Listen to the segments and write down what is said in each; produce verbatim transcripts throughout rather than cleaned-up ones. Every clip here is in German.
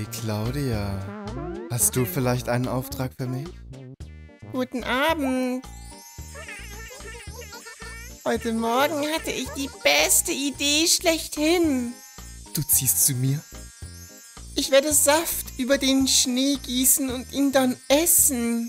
Hey Claudia, hast du vielleicht einen Auftrag für mich? Guten Abend. Heute Morgen hatte ich die beste Idee schlechthin. Du ziehst zu mir? Ich werde Saft über den Schnee gießen und ihn dann essen.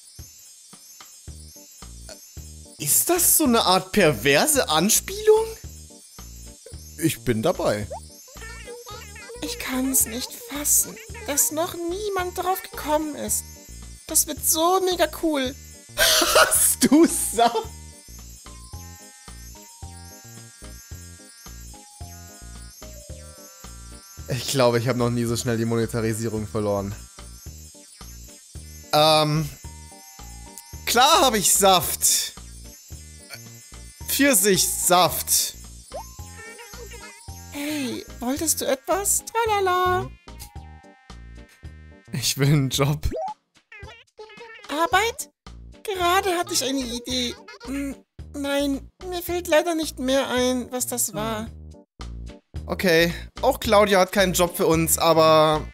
Ist das so eine Art perverse Anspielung? Ich bin dabei. Ich kann es nicht fassen, dass noch niemand drauf gekommen ist. Das wird so mega cool. Hast du Saft? Ich glaube, ich habe noch nie so schnell die Monetarisierung verloren. Ähm. Klar habe ich Saft. Pfirsichsaft. Hey, wolltest du etwas? Tralala. Ich will einen Job. Arbeit? Gerade hatte ich eine Idee. Hm, nein, mir fällt leider nicht mehr ein, was das war. Okay, auch Claudia hat keinen Job für uns, aber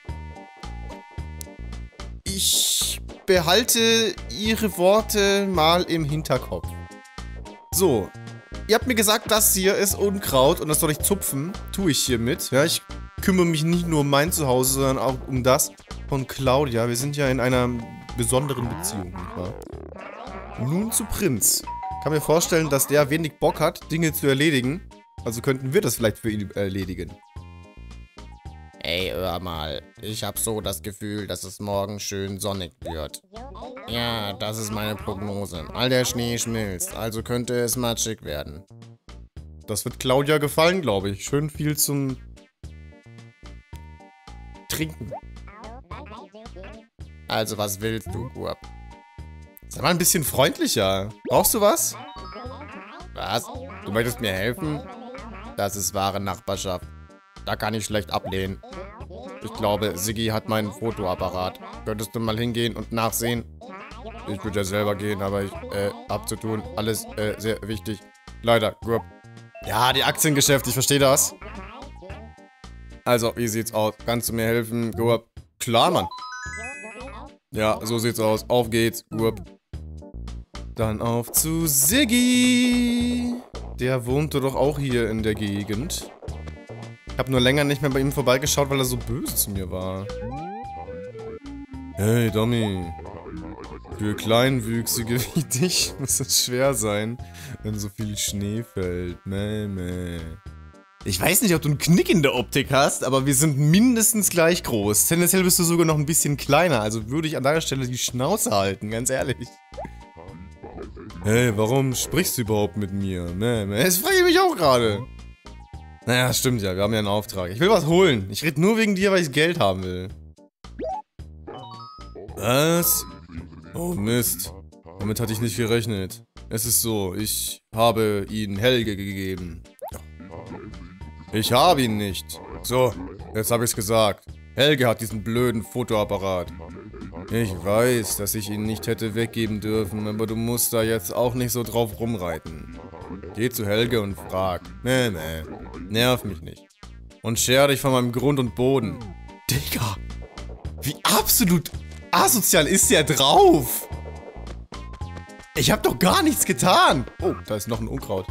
ich behalte ihre Worte mal im Hinterkopf. So, ihr habt mir gesagt, das hier ist Unkraut und das soll ich zupfen. Tue ich hiermit. Ja, ich kümmere mich nicht nur um mein Zuhause, sondern auch um das von Claudia. Wir sind ja in einer besonderen Beziehung, nicht wahr? Nun zu Prinz. Ich kann mir vorstellen, dass der wenig Bock hat, Dinge zu erledigen. Also könnten wir das vielleicht für ihn erledigen. Ey, hör mal. Ich hab so das Gefühl, dass es morgen schön sonnig wird. Ja, das ist meine Prognose. All der Schnee schmilzt, also könnte es matschig werden. Das wird Claudia gefallen, glaube ich. Schön viel zum Trinken. Also, was willst du, Gurb? Sei mal ein bisschen freundlicher. Brauchst du was? Was? Du möchtest mir helfen? Das ist wahre Nachbarschaft. Da kann ich schlecht ablehnen. Ich glaube, Siggi hat meinen Fotoapparat. Könntest du mal hingehen und nachsehen? Ich würde ja selber gehen, aber ich, äh, hab zu tun. Alles, äh, sehr wichtig. Leider, Gurb. Ja, die Aktiengeschäfte, ich verstehe das. Also, wie sieht's aus? Kannst du mir helfen, Gurb? Klar, Mann. Ja, so sieht's aus. Auf geht's, Gurb. Dann auf zu Siggi. Der wohnte doch auch hier in der Gegend. Ich habe nur länger nicht mehr bei ihm vorbeigeschaut, weil er so böse zu mir war. Hey, Dummy. Für Kleinwüchsige wie dich muss es schwer sein, wenn so viel Schnee fällt. Mäh, mäh. Ich weiß nicht, ob du einen Knick in der Optik hast, aber wir sind mindestens gleich groß. Tendenziell bist du sogar noch ein bisschen kleiner, also würde ich an deiner Stelle die Schnauze halten, ganz ehrlich. Hey, warum sprichst du überhaupt mit mir? Mäh, mäh. Das frage ich mich auch gerade. Naja, stimmt ja, wir haben ja einen Auftrag. Ich will was holen. Ich rede nur wegen dir, weil ich Geld haben will. Was? Oh Mist. Damit hatte ich nicht gerechnet. Es ist so, ich habe ihn Helge gegeben. Ich habe ihn nicht. So, jetzt habe ich's gesagt. Helge hat diesen blöden Fotoapparat. Ich weiß, dass ich ihn nicht hätte weggeben dürfen, aber du musst da jetzt auch nicht so drauf rumreiten. Geh zu Helge und frag. Nee, nee. Nerv mich nicht. Und scher dich von meinem Grund und Boden. Digga. Wie absolut asozial ist der drauf? Ich hab doch gar nichts getan. Oh, da ist noch ein Unkraut.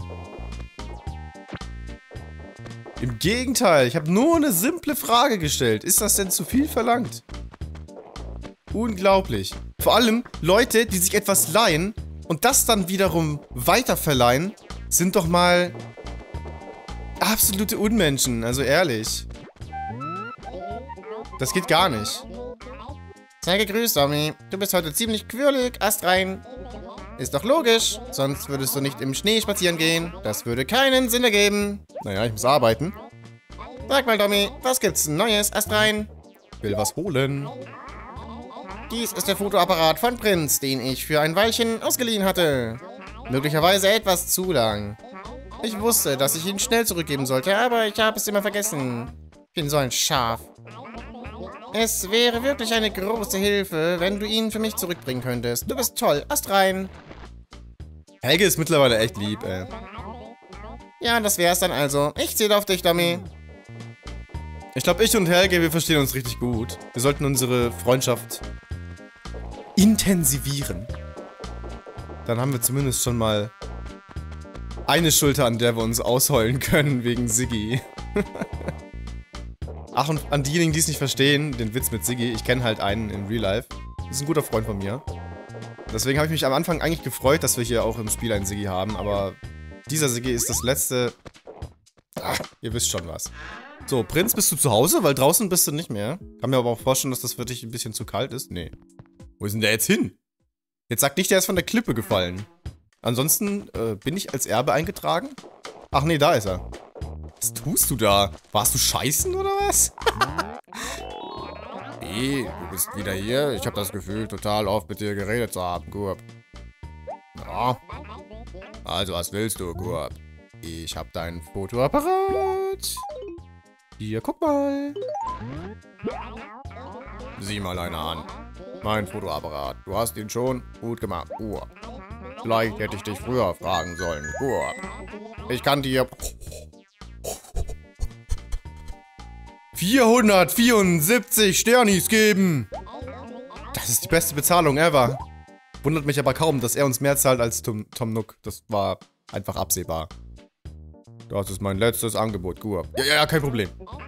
Im Gegenteil, ich habe nur eine simple Frage gestellt. Ist das denn zu viel verlangt? Unglaublich. Vor allem Leute, die sich etwas leihen und das dann wiederum weiterverleihen, sind doch mal absolute Unmenschen, also ehrlich. Das geht gar nicht. Sei gegrüßt, Tommy. Du bist heute ziemlich quirlig, astrein. Ist doch logisch, sonst würdest du nicht im Schnee spazieren gehen. Das würde keinen Sinn ergeben. Naja, ich muss arbeiten. Sag mal, Tommy, was gibt's Neues, astrein? Will was holen. Dies ist der Fotoapparat von Prinz, den ich für ein Weilchen ausgeliehen hatte. Möglicherweise etwas zu lang. Ich wusste, dass ich ihn schnell zurückgeben sollte, aber ich habe es immer vergessen. Ich bin so ein Schaf. Es wäre wirklich eine große Hilfe, wenn du ihn für mich zurückbringen könntest. Du bist toll, astrein. Helge ist mittlerweile echt lieb, ey. Ja, das wär's dann also. Ich zähle auf dich, Dummy. Ich glaube, ich und Helge, wir verstehen uns richtig gut. Wir sollten unsere Freundschaft intensivieren. Dann haben wir zumindest schon mal eine Schulter, an der wir uns ausheulen können, wegen Siggi. Ach, und an diejenigen, die es nicht verstehen, den Witz mit Siggi, ich kenne halt einen in Real Life. Das ist ein guter Freund von mir. Deswegen habe ich mich am Anfang eigentlich gefreut, dass wir hier auch im Spiel einen Siggi haben, aber dieser Siggi ist das letzte... Ach, ihr wisst schon was. So, Prinz, bist du zu Hause? Weil draußen bist du nicht mehr. Kann mir aber auch vorstellen, dass das für dich ein bisschen zu kalt ist. Nee. Wo ist denn der jetzt hin? Jetzt sag nicht, der ist von der Klippe gefallen. Ansonsten, äh, bin ich als Erbe eingetragen? Ach nee, da ist er. Was tust du da? Warst du scheißen oder was? Nee, du bist wieder hier. Ich habe das Gefühl, total oft mit dir geredet zu haben, Gurb. Ja. Also, was willst du, Gurb? Ich habe deinen Fotoapparat. Hier, guck mal. Sieh mal einer an. Mein Fotoapparat. Du hast ihn schon gut gemacht, Gurb. Vielleicht hätte ich dich früher fragen sollen, Gurb. Ich kann dir... vierhundertvierundsiebzig Sternis geben. Das ist die beste Bezahlung ever. Wundert mich aber kaum, dass er uns mehr zahlt als Tom, Tom Nook. Das war einfach absehbar. Das ist mein letztes Angebot, Gurb. Ja, ja, ja, kein Problem.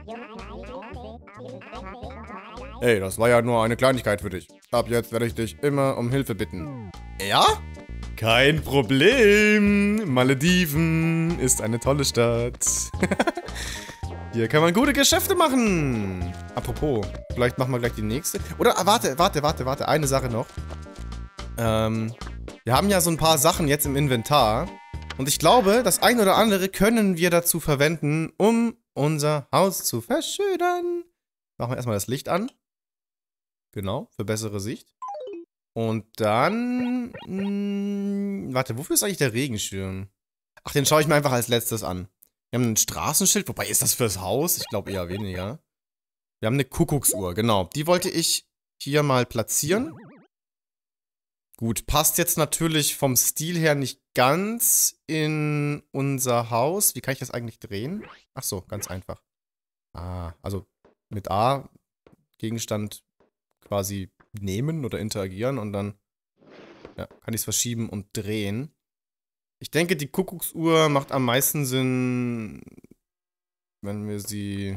Hey, das war ja nur eine Kleinigkeit für dich. Ab jetzt werde ich dich immer um Hilfe bitten. Ja? Kein Problem. Malediven ist eine tolle Stadt. Hier kann man gute Geschäfte machen. Apropos, vielleicht machen wir gleich die nächste. Oder, ah, warte, warte, warte, warte. Eine Sache noch. Ähm, wir haben ja so ein paar Sachen jetzt im Inventar. Und ich glaube, das ein oder andere können wir dazu verwenden, um unser Haus zu verschönern. Machen wir erstmal das Licht an. Genau, für bessere Sicht. Und dann... Mh, warte, wofür ist eigentlich der Regenschirm? Ach, den schaue ich mir einfach als letztes an. Wir haben ein Straßenschild. Wobei, ist das fürs Haus? Ich glaube eher weniger. Wir haben eine Kuckucksuhr, genau. Die wollte ich hier mal platzieren. Gut, passt jetzt natürlich vom Stil her nicht ganz in unser Haus. Wie kann ich das eigentlich drehen? Ach so, ganz einfach. Ah, also mit A Gegenstand quasi nehmen oder interagieren und dann ja, kann ich es verschieben und drehen. Ich denke, die Kuckucksuhr macht am meisten Sinn, wenn wir sie...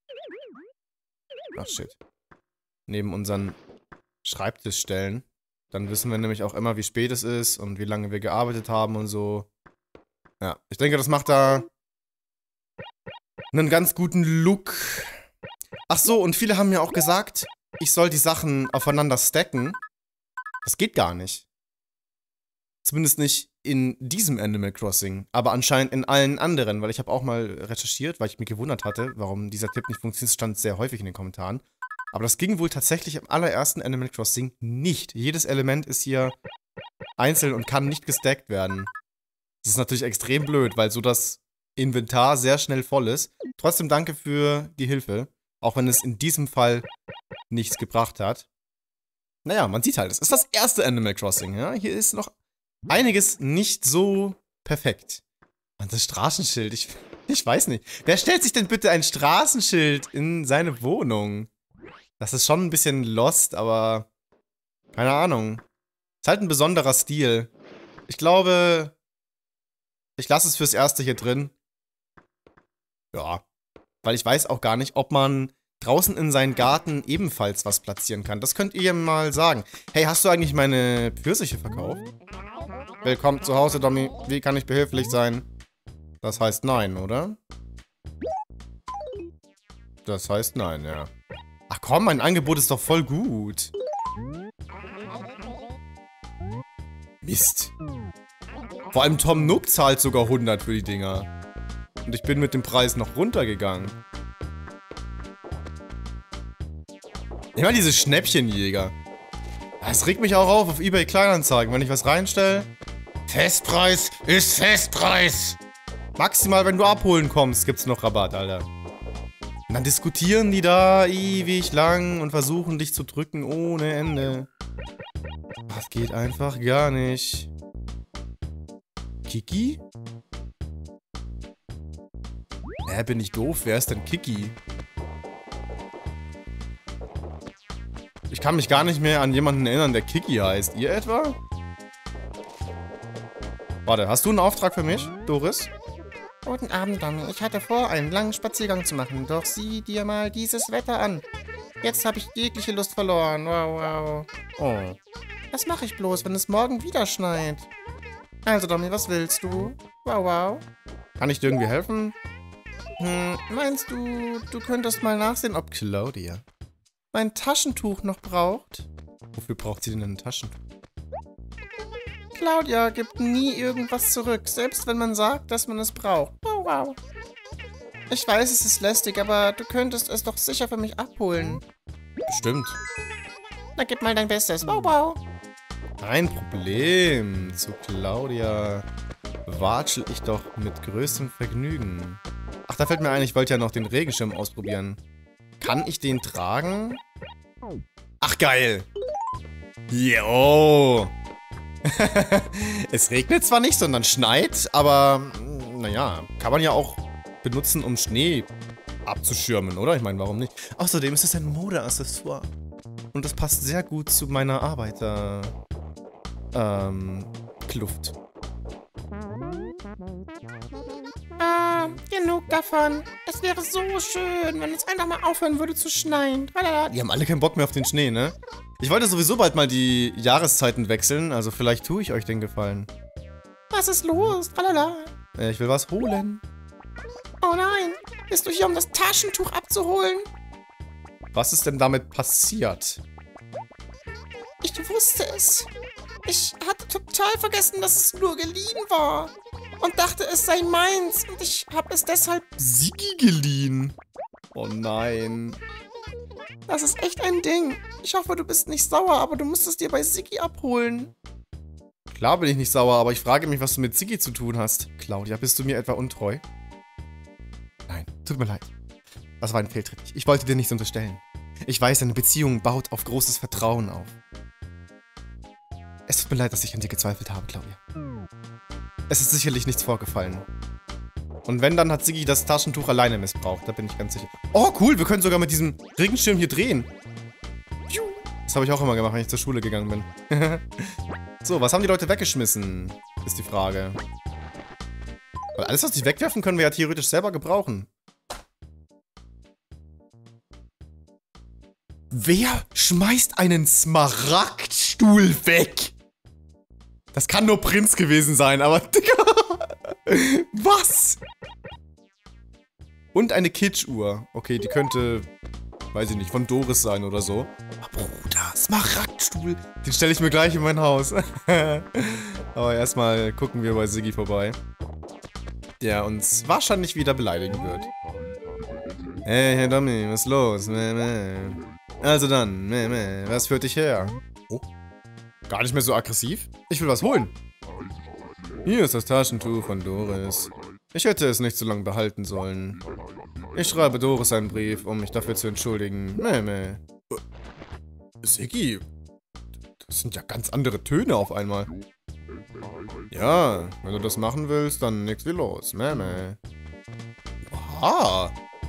Ach shit. Neben unseren Schreibtisch stellen. Dann wissen wir nämlich auch immer, wie spät es ist und wie lange wir gearbeitet haben und so. Ja, ich denke, das macht da einen ganz guten Look. Ach so, und viele haben mir auch gesagt, ich soll die Sachen aufeinander stacken. Das geht gar nicht. Zumindest nicht in diesem Animal Crossing, aber anscheinend in allen anderen, weil ich habe auch mal recherchiert, weil ich mich gewundert hatte, warum dieser Tipp nicht funktioniert, stand sehr häufig in den Kommentaren. Aber das ging wohl tatsächlich im allerersten Animal Crossing nicht. Jedes Element ist hier einzeln und kann nicht gestackt werden. Das ist natürlich extrem blöd, weil so das Inventar sehr schnell voll ist. Trotzdem danke für die Hilfe, auch wenn es in diesem Fall nichts gebracht hat. Naja, man sieht halt, es ist das erste Animal Crossing, ja. Hier ist noch einiges nicht so perfekt. Und das Straßenschild, ich, ich weiß nicht. Wer stellt sich denn bitte ein Straßenschild in seine Wohnung? Das ist schon ein bisschen lost, aber keine Ahnung. Ist halt ein besonderer Stil. Ich glaube, ich lasse es fürs Erste hier drin. Ja. Weil ich weiß auch gar nicht, ob man draußen in seinen Garten ebenfalls was platzieren kann. Das könnt ihr mal sagen. Hey, hast du eigentlich meine Pfirsiche verkauft? Willkommen zu Hause, Domi. Wie kann ich behilflich sein? Das heißt nein, oder? Das heißt nein, ja. Ach komm, mein Angebot ist doch voll gut. Mist. Vor allem Tom Nook zahlt sogar hundert für die Dinger. Und ich bin mit dem Preis noch runtergegangen. Immer diese Schnäppchenjäger. Das regt mich auch auf auf eBay Kleinanzeigen, wenn ich was reinstelle. Festpreis ist Festpreis. Maximal, wenn du abholen kommst, gibt's noch Rabatt, Alter. Und dann diskutieren die da ewig lang und versuchen dich zu drücken ohne Ende. Das geht einfach gar nicht. Kiki? Hä, bin ich doof? Wer ist denn Kiki? Ich kann mich gar nicht mehr an jemanden erinnern, der Kiki heißt. Ihr etwa? Warte, hast du einen Auftrag für mich, Doris? Guten Abend, Domi. Ich hatte vor, einen langen Spaziergang zu machen. Doch sieh dir mal dieses Wetter an. Jetzt habe ich jegliche Lust verloren. Wow, wow. Oh. Was mache ich bloß, wenn es morgen wieder schneit? Also, Domi, was willst du? Wow, wow. Kann ich dir irgendwie helfen? Hm, meinst du, du könntest mal nachsehen, ob Claudia mein Taschentuch noch braucht? Wofür braucht sie denn ein Taschentuch? Claudia gibt nie irgendwas zurück, selbst wenn man sagt, dass man es braucht. Wow, wow. Ich weiß, es ist lästig, aber du könntest es doch sicher für mich abholen. Bestimmt. Na, gib mal dein Bestes. Wow, wow. Kein Problem. Zu Claudia watschel ich doch mit größtem Vergnügen. Ach, da fällt mir ein, ich wollte ja noch den Regenschirm ausprobieren. Kann ich den tragen? Ach, geil. Jo. Es regnet zwar nicht, sondern schneit, aber naja, kann man ja auch benutzen, um Schnee abzuschirmen, oder? Ich meine, warum nicht? Außerdem ist es ein Modeaccessoire. Und das passt sehr gut zu meiner Arbeiter... Ähm... Kluft. Ah, genug davon. Es wäre so schön, wenn es einfach mal aufhören würde zu schneien. Tralala. Die haben alle keinen Bock mehr auf den Schnee, ne? Ich wollte sowieso bald mal die Jahreszeiten wechseln, also vielleicht tue ich euch den Gefallen. Was ist los? Tralala. Äh, ich will was holen. Oh nein, bist du hier, um das Taschentuch abzuholen? Was ist denn damit passiert? Ich wusste es. Ich hatte total vergessen, dass es nur geliehen war. Und dachte, es sei meins. Und ich habe es deshalb... Siggi geliehen? Oh nein. Das ist echt ein Ding. Ich hoffe, du bist nicht sauer, aber du musst es dir bei Siggi abholen. Klar bin ich nicht sauer, aber ich frage mich, was du mit Siggi zu tun hast. Claudia, bist du mir etwa untreu? Nein, tut mir leid. Das war ein Fehltritt. Ich wollte dir nichts unterstellen. Ich weiß, eine Beziehung baut auf großes Vertrauen auf. Es tut mir leid, dass ich an dir gezweifelt habe, Claudia. Es ist sicherlich nichts vorgefallen. Und wenn, dann hat Siggi das Taschentuch alleine missbraucht. Da bin ich ganz sicher. Oh, cool, wir können sogar mit diesem Regenschirm hier drehen. Das habe ich auch immer gemacht, wenn ich zur Schule gegangen bin. So, was haben die Leute weggeschmissen? Ist die Frage. Weil alles, was die wegwerfen, können wir ja theoretisch selber gebrauchen. Wer schmeißt einen Smaragdstuhl weg? Das kann nur Prinz gewesen sein, aber Digga. Was? Und eine Kitsch-Uhr. Okay, die könnte, weiß ich nicht, von Doris sein oder so. Aber Bruder, Smaragdstuhl. Den stelle ich mir gleich in mein Haus. Aber erstmal gucken wir bei Siggi vorbei. Der uns wahrscheinlich wieder beleidigen wird. Hey, Herr Domi, was ist los? Mäh, mäh. Also dann, mäh, mäh. Was führt dich her? Oh. Gar nicht mehr so aggressiv? Ich will was holen. Hier ist das Taschentuch von Doris. Ich hätte es nicht so lange behalten sollen. Ich schreibe Doris einen Brief, um mich dafür zu entschuldigen. Mäh, mäh. Siggi, das sind ja ganz andere Töne auf einmal. Ja, wenn du das machen willst, dann nix wie los. Mäh, mäh. Aha.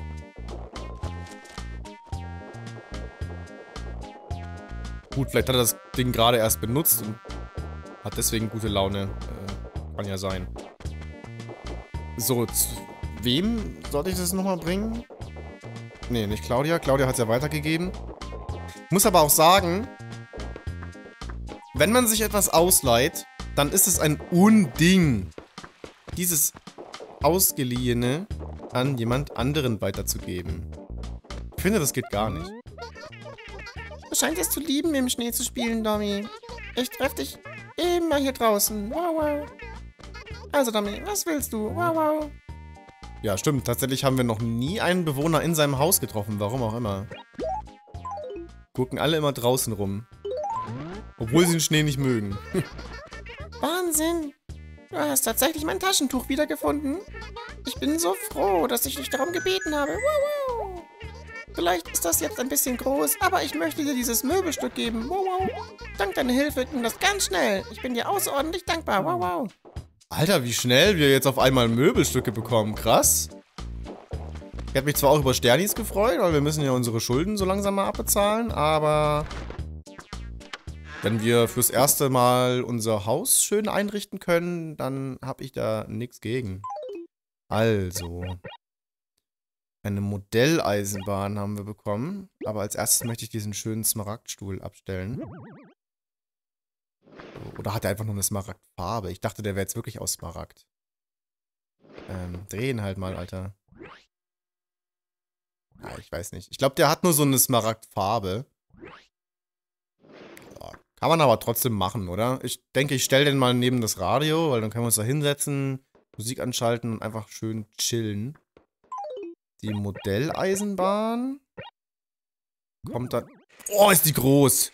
Gut, vielleicht hat er das Ding gerade erst benutzt und hat deswegen gute Laune. Äh, kann ja sein. So, zu wem sollte ich das nochmal bringen? Nee, nicht Claudia. Claudia hat es ja weitergegeben. Ich muss aber auch sagen, wenn man sich etwas ausleiht, dann ist es ein Unding, dieses Ausgeliehene an jemand anderen weiterzugeben. Ich finde, das geht gar nicht. Du scheinst es zu lieben, im Schnee zu spielen, Domi. Ich treffe dich immer hier draußen. Wow, wow. Also, Domi, was willst du? Wow, wow. Ja, stimmt. Tatsächlich haben wir noch nie einen Bewohner in seinem Haus getroffen. Warum auch immer. Gucken alle immer draußen rum. Obwohl sie den Schnee nicht mögen. Wahnsinn. Du hast tatsächlich mein Taschentuch wiedergefunden. Ich bin so froh, dass ich dich darum gebeten habe. Wow, wow. Vielleicht ist das jetzt ein bisschen groß, aber ich möchte dir dieses Möbelstück geben. Wow, wow. Dank deiner Hilfe ging das ganz schnell. Ich bin dir außerordentlich dankbar. Wow, wow. Alter, wie schnell wir jetzt auf einmal Möbelstücke bekommen. Krass. Ich hätte mich zwar auch über Sternis gefreut, weil wir müssen ja unsere Schulden so langsam mal abbezahlen, aber wenn wir fürs erste Mal unser Haus schön einrichten können, dann habe ich da nichts gegen. Also. Eine Modelleisenbahn haben wir bekommen. Aber als erstes möchte ich diesen schönen Smaragdstuhl abstellen. Oder hat er einfach nur eine Smaragdfarbe? Ich dachte, der wäre jetzt wirklich aus Smaragd. Ähm, drehen halt mal, Alter. Ja, ich weiß nicht. Ich glaube, der hat nur so eine Smaragdfarbe. Ja, kann man aber trotzdem machen, oder? Ich denke, ich stelle den mal neben das Radio, weil dann können wir uns da hinsetzen, Musik anschalten und einfach schön chillen. Die Modelleisenbahn kommt dann... Oh, ist die groß!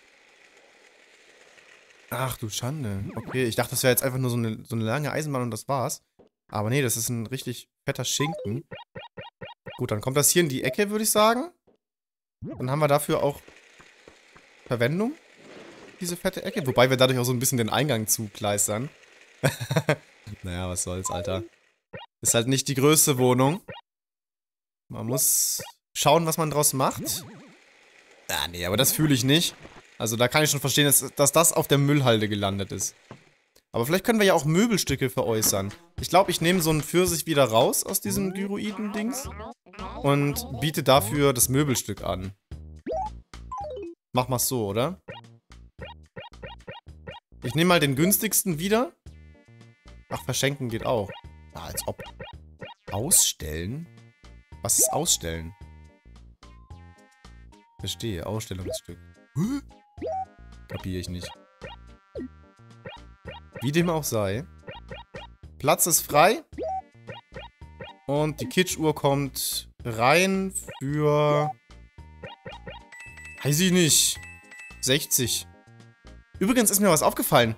Ach du Schande. Okay, ich dachte, das wäre jetzt einfach nur so eine, so eine lange Eisenbahn und das war's. Aber nee, das ist ein richtig fetter Schinken. Gut, dann kommt das hier in die Ecke, würde ich sagen. Dann haben wir dafür auch Verwendung. Diese fette Ecke. Wobei wir dadurch auch so ein bisschen den Eingang zugleistern. Naja, was soll's, Alter. Ist halt nicht die größte Wohnung. Man muss schauen, was man draus macht. Ah, nee, aber das fühle ich nicht. Also da kann ich schon verstehen, dass, dass das auf der Müllhalde gelandet ist. Aber vielleicht können wir ja auch Möbelstücke veräußern. Ich glaube, ich nehme so einen Pfirsich wieder raus aus diesem Gyroiden-Dings und biete dafür das Möbelstück an. Mach mal so, oder? Ich nehme mal den günstigsten wieder. Ach, verschenken geht auch. Ah, als ob. Ausstellen? Was ist Ausstellen? Verstehe, Ausstellungsstück. Hä? Kapiere ich nicht. Wie dem auch sei. Platz ist frei. Und die Kitsch-Uhr kommt rein für... Weiß ich nicht. sechzig. Übrigens ist mir was aufgefallen.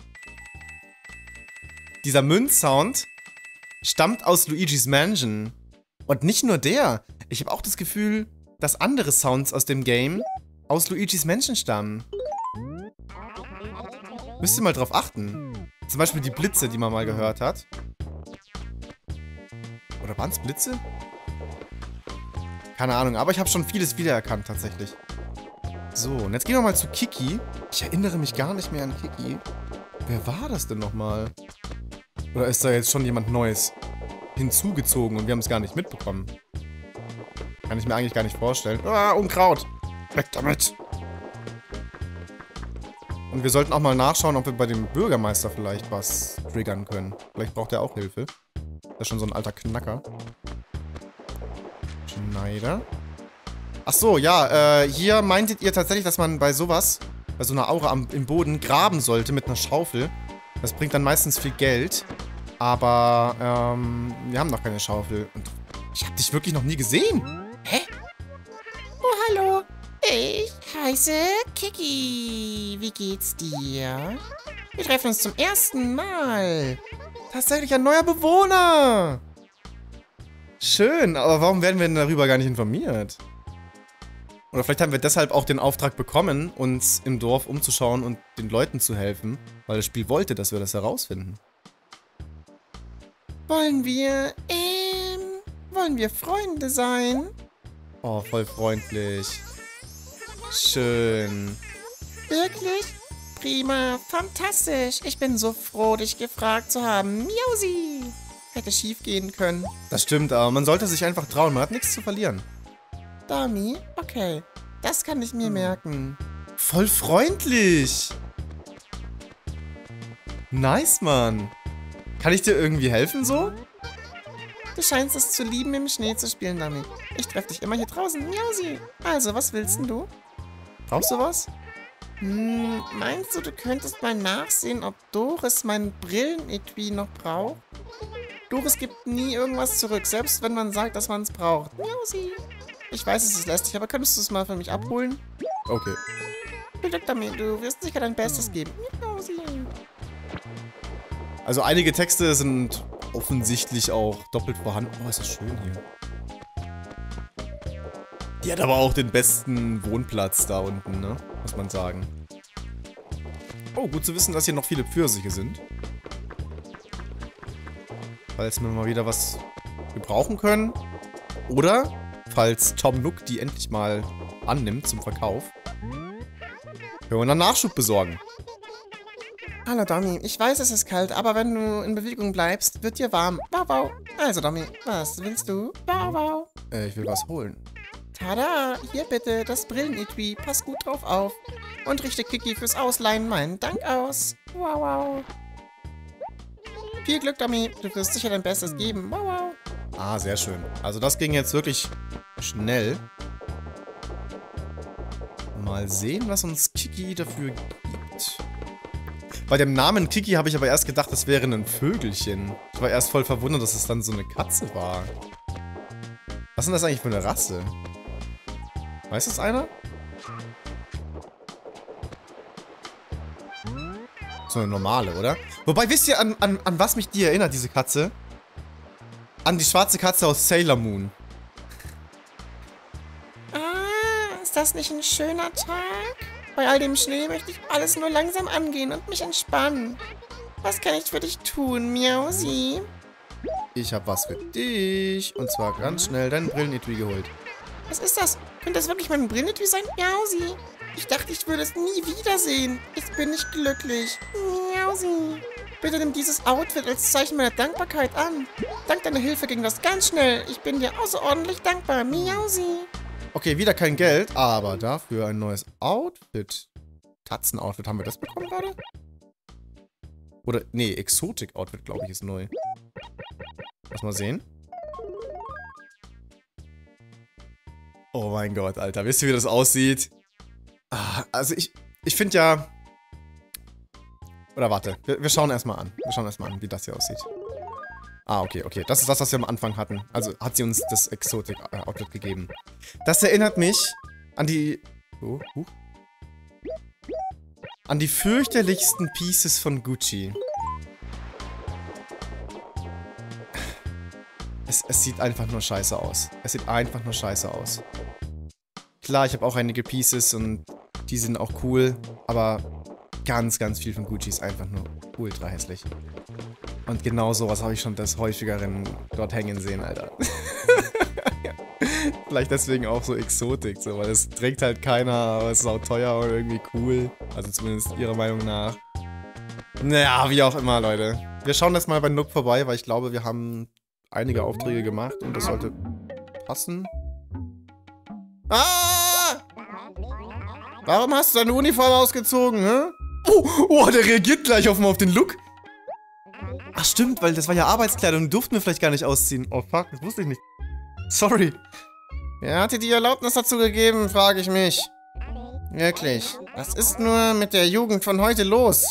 Dieser Münzsound stammt aus Luigi's Mansion. Und nicht nur der. Ich habe auch das Gefühl, dass andere Sounds aus dem Game aus Luigi's Mansion stammen. Müsst ihr mal drauf achten. Zum Beispiel die Blitze, die man mal gehört hat. Oder waren es Blitze? Keine Ahnung, aber ich habe schon vieles wiedererkannt tatsächlich. So, und jetzt gehen wir mal zu Kiki. Ich erinnere mich gar nicht mehr an Kiki. Wer war das denn nochmal? Oder ist da jetzt schon jemand Neues hinzugezogen und wir haben es gar nicht mitbekommen? Kann ich mir eigentlich gar nicht vorstellen. Ah, Unkraut! Weg damit! Und wir sollten auch mal nachschauen, ob wir bei dem Bürgermeister vielleicht was triggern können. Vielleicht braucht er auch Hilfe. Das ist schon so ein alter Knacker. Schneider. Ach so, ja, äh, hier meintet ihr tatsächlich, dass man bei sowas, bei so einer Aura am, im Boden, graben sollte mit einer Schaufel. Das bringt dann meistens viel Geld. Aber, ähm, wir haben noch keine Schaufel. Und ich hab dich wirklich noch nie gesehen. Hä? Oh, hallo. Ich heiße Kiki. Wie geht's dir? Wir treffen uns zum ersten Mal. Tatsächlich ein neuer Bewohner. Schön, aber warum werden wir denn darüber gar nicht informiert? Oder vielleicht haben wir deshalb auch den Auftrag bekommen, uns im Dorf umzuschauen und den Leuten zu helfen, weil das Spiel wollte, dass wir das herausfinden. Wollen wir, ähm, wollen wir Freunde sein? Oh, voll freundlich. Schön. Wirklich? Prima, fantastisch. Ich bin so froh, dich gefragt zu haben. Miausi. Hätte schief gehen können. Das stimmt, aber man sollte sich einfach trauen. Man hat nichts zu verlieren. Dummy? Okay. Das kann ich mir merken. Voll freundlich. Nice, Mann. Kann ich dir irgendwie helfen so? Du scheinst es zu lieben, im Schnee zu spielen, Dummy. Ich treffe dich immer hier draußen. Miausi. Also, was willst denn du? Brauchst du was? Hm, meinst du, du könntest mal nachsehen, ob Doris mein Brillenetui noch braucht? Doris gibt nie irgendwas zurück, selbst wenn man sagt, dass man es braucht. Miausi. Ich weiß, es ist lästig, aber könntest du es mal für mich abholen? Okay. Viel Glück damit, du wirst sicher dein Bestes geben. Miausi. Also einige Texte sind offensichtlich auch doppelt vorhanden. Oh, ist das schön hier. Die hat aber auch den besten Wohnplatz da unten, ne? Muss man sagen. Oh, gut zu wissen, dass hier noch viele Pfirsiche sind. Falls wir mal wieder was gebrauchen können. Oder falls Tom Nook die endlich mal annimmt zum Verkauf. Können Können wir dann Nachschub besorgen. Hallo, Domi. Ich weiß, es ist kalt, aber wenn du in Bewegung bleibst, wird dir warm. Wow, wow. Also, Domi, was willst du? Wow, wow. Äh, ich will was holen. Tada! Hier bitte, das Brillenetui. Pass gut drauf auf. Und richte Kiki fürs Ausleihen meinen Dank aus. Wow, wow. Viel Glück, Domi. Du wirst sicher dein Bestes geben. Wow, wow. Ah, sehr schön. Also das ging jetzt wirklich schnell. Mal sehen, was uns Kiki dafür gibt. Bei dem Namen Kiki habe ich aber erst gedacht, das wäre ein Vögelchen. Ich war erst voll verwundert, dass es dann so eine Katze war. Was ist denn das eigentlich für eine Rasse? Weiß das einer? So eine normale, oder? Wobei, wisst ihr, an, an, an was mich die erinnert, diese Katze? An die schwarze Katze aus Sailor Moon. Ah, ist das nicht ein schöner Tag? Bei all dem Schnee möchte ich alles nur langsam angehen und mich entspannen. Was kann ich für dich tun, Miausi? Ich habe was für dich. Und zwar ganz schnell dein Brillenetui geholt. Was ist das? Könnte das wirklich mein Brillenetui sein, Miausi? Ich dachte, ich würde es nie wiedersehen. Jetzt bin ich glücklich. Miausi. Bitte nimm dieses Outfit als Zeichen meiner Dankbarkeit an. Dank deiner Hilfe ging das ganz schnell. Ich bin dir außerordentlich dankbar, Miausi. Okay, wieder kein Geld, aber dafür ein neues Outfit. Tatzen-Outfit, haben wir das bekommen gerade? Oder, nee, Exotik-Outfit, glaube ich, ist neu. Lass mal sehen. Oh mein Gott, Alter. Wisst ihr, wie das aussieht? Ah, also ich, ich finde ja... Oder warte, wir, wir schauen erstmal an. Wir schauen erstmal an, wie das hier aussieht. Ah, okay, okay. Das ist das, was wir am Anfang hatten. Also hat sie uns das Exotik-Outfit gegeben. Das erinnert mich an die... Oh, uh. An die fürchterlichsten Pieces von Gucci. Es, es sieht einfach nur scheiße aus. Es sieht einfach nur scheiße aus. Klar, ich habe auch einige Pieces und die sind auch cool, aber ganz, ganz viel von Gucci ist einfach nur ultra hässlich. Und genau sowas habe ich schon des Häufigeren dort hängen sehen, Alter. Vielleicht deswegen auch so Exotik, so, weil es trägt halt keiner, aber es ist auch teuer und irgendwie cool. Also zumindest ihrer Meinung nach. Naja, wie auch immer, Leute. Wir schauen jetzt mal bei Nook vorbei, weil ich glaube, wir haben einige Aufträge gemacht und das sollte passen. Ah! Warum hast du deine Uniform ausgezogen, hä? Oh, oh, der reagiert gleich auf, auf den Look. Ach stimmt, weil das war ja Arbeitskleidung, durften wir vielleicht gar nicht ausziehen. Oh fuck, das wusste ich nicht. Sorry. Wer hat dir die Erlaubnis dazu gegeben, frage ich mich. Wirklich, was ist nur mit der Jugend von heute los?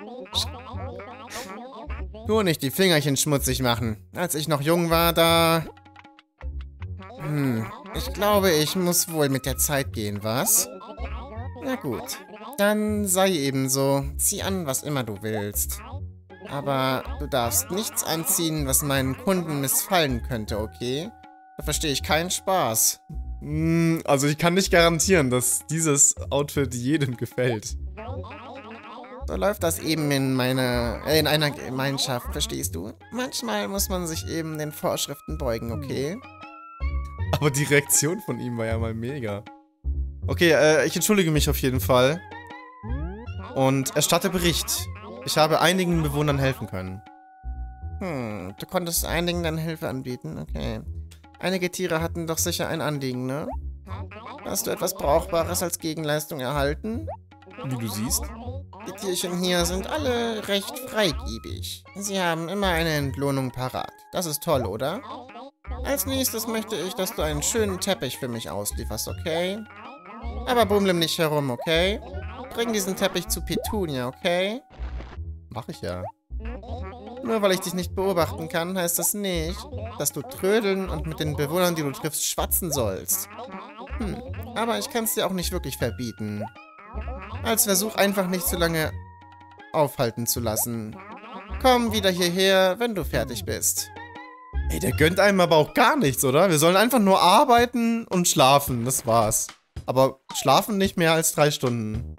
Nur nicht die Fingerchen schmutzig machen. Als ich noch jung war, da... Hm, ich glaube, ich muss wohl mit der Zeit gehen, was? Na gut, dann sei eben so. Zieh an, was immer du willst. Aber du darfst nichts anziehen, was meinen Kunden missfallen könnte, okay? Da verstehe ich keinen Spaß. Hm, also ich kann nicht garantieren, dass dieses Outfit jedem gefällt. So läuft das eben in meiner, äh, in einer Gemeinschaft, verstehst du? Manchmal muss man sich eben den Vorschriften beugen, okay? Aber die Reaktion von ihm war ja mal mega. Okay, äh, ich entschuldige mich auf jeden Fall. Und erstatte Bericht. Ich habe einigen Bewohnern helfen können. Hm, du konntest einigen dann Hilfe anbieten, okay. Einige Tiere hatten doch sicher ein Anliegen, ne? Hast du etwas Brauchbares als Gegenleistung erhalten? Wie du siehst. Die Tierchen hier sind alle recht freigebig. Sie haben immer eine Entlohnung parat. Das ist toll, oder? Als nächstes möchte ich, dass du einen schönen Teppich für mich auslieferst, okay? Aber bummlem nicht herum, okay? Bring diesen Teppich zu Petunia, okay? Mach ich ja. Nur weil ich dich nicht beobachten kann, heißt das nicht, dass du trödeln und mit den Bewohnern, die du triffst, schwatzen sollst. Hm, aber ich kann es dir auch nicht wirklich verbieten. Als Versuch einfach nicht zu lange aufhalten zu lassen. Komm wieder hierher, wenn du fertig bist. Ey, der gönnt einem aber auch gar nichts, oder? Wir sollen einfach nur arbeiten und schlafen, das war's. Aber schlafen nicht mehr als drei Stunden.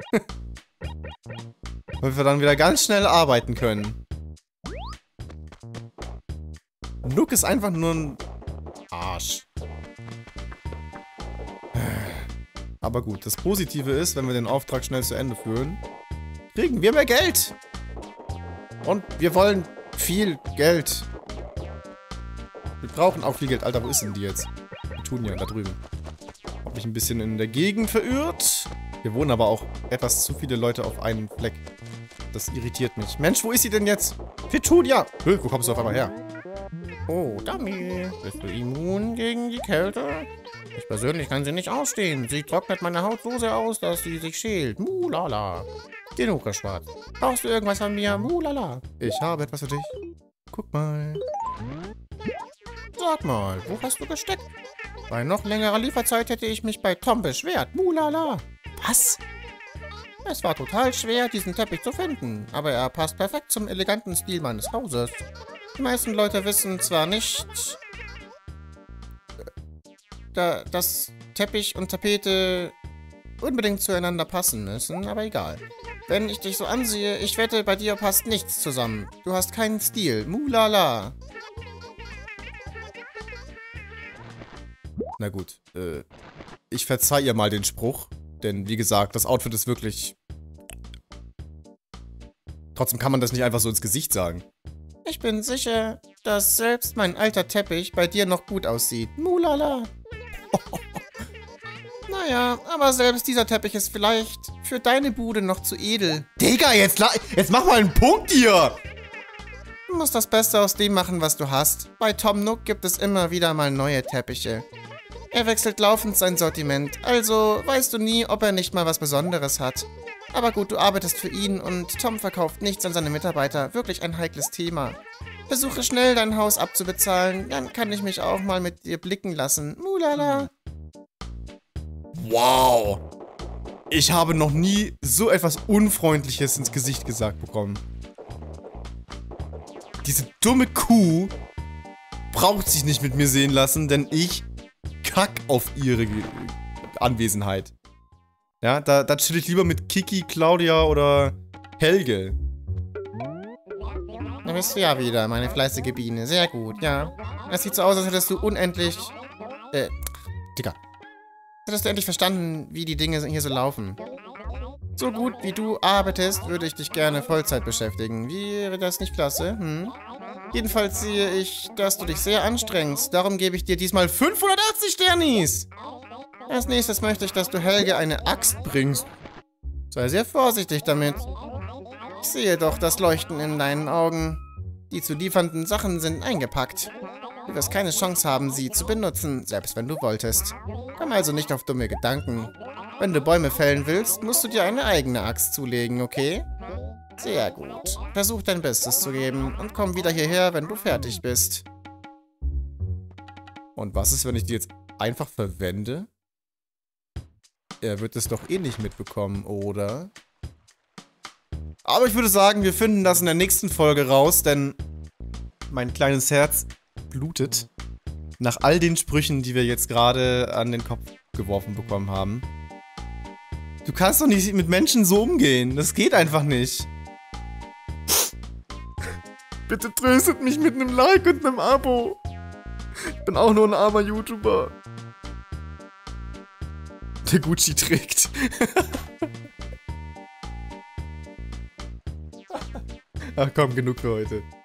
Weil wir dann wieder ganz schnell arbeiten können. Nook ist einfach nur ein Arsch. Aber gut, das Positive ist, wenn wir den Auftrag schnell zu Ende führen, kriegen wir mehr Geld. Und wir wollen viel Geld. Wir brauchen auch viel Geld. Alter, wo ist denn die jetzt? Die tun ja da drüben. Hab mich ein bisschen in der Gegend verirrt. Hier wohnen aber auch etwas zu viele Leute auf einem Fleck. Das irritiert mich. Mensch, wo ist sie denn jetzt? Petunia! Hö, wo kommst du auf einmal her? Oh, Dummy. Bist du immun gegen die Kälte? Ich persönlich kann sie nicht ausstehen. Sie trocknet meine Haut so sehr aus, dass sie sich schält. Mulala. Genug geschwatzt. Brauchst du irgendwas von mir? Mulala. Ich habe etwas für dich. Guck mal. Sag mal, wo hast du gesteckt? Bei noch längerer Lieferzeit hätte ich mich bei Tom beschwert. Mulala. Was? Es war total schwer, diesen Teppich zu finden, aber er passt perfekt zum eleganten Stil meines Hauses. Die meisten Leute wissen zwar nicht, da, dass Teppich und Tapete unbedingt zueinander passen müssen, aber egal. Wenn ich dich so ansehe, ich wette, bei dir passt nichts zusammen. Du hast keinen Stil. Mulala. Na gut, äh, ich verzeih ihr mal den Spruch, denn wie gesagt, das Outfit ist wirklich... Trotzdem kann man das nicht einfach so ins Gesicht sagen. Ich bin sicher, dass selbst mein alter Teppich bei dir noch gut aussieht. Mulala. Naja, aber selbst dieser Teppich ist vielleicht für deine Bude noch zu edel. Digga, jetzt, jetzt mach mal einen Punkt hier! Du musst das Beste aus dem machen, was du hast. Bei Tom Nook gibt es immer wieder mal neue Teppiche. Er wechselt laufend sein Sortiment, also weißt du nie, ob er nicht mal was Besonderes hat. Aber gut, du arbeitest für ihn und Tom verkauft nichts an seine Mitarbeiter. Wirklich ein heikles Thema. Versuche schnell dein Haus abzubezahlen, dann kann ich mich auch mal mit dir blicken lassen. Mulala. Wow. Ich habe noch nie so etwas Unfreundliches ins Gesicht gesagt bekommen. Diese dumme Kuh braucht sich nicht mit mir sehen lassen, denn ich kack auf ihre Anwesenheit. Ja, da, da chill ich lieber mit Kiki, Claudia oder Helge. Da bist du ja wieder, meine fleißige Biene. Sehr gut, ja. Es sieht so aus, als hättest du unendlich... Äh, Digga. Hättest du endlich verstanden, wie die Dinge hier so laufen. So gut wie du arbeitest, würde ich dich gerne Vollzeit beschäftigen. Wäre das nicht klasse, hm? Jedenfalls sehe ich, dass du dich sehr anstrengst. Darum gebe ich dir diesmal fünfhundertachtzig Sternis. Als nächstes möchte ich, dass du Helge eine Axt bringst. Sei sehr vorsichtig damit. Ich sehe doch das Leuchten in deinen Augen. Die zu liefernden Sachen sind eingepackt. Du wirst keine Chance haben, sie zu benutzen, selbst wenn du wolltest. Komm also nicht auf dumme Gedanken. Wenn du Bäume fällen willst, musst du dir eine eigene Axt zulegen, okay? Sehr gut. Versuch dein Bestes zu geben und komm wieder hierher, wenn du fertig bist. Und was ist, wenn ich die jetzt einfach verwende? Er wird es doch eh nicht mitbekommen, oder? Aber ich würde sagen, wir finden das in der nächsten Folge raus, denn mein kleines Herz blutet. Nach all den Sprüchen, die wir jetzt gerade an den Kopf geworfen bekommen haben. Du kannst doch nicht mit Menschen so umgehen. Das geht einfach nicht. Bitte tröstet mich mit einem Like und einem Abo. Ich bin auch nur ein armer YouTuber. Der Gucci trägt. Ach komm, genug für heute.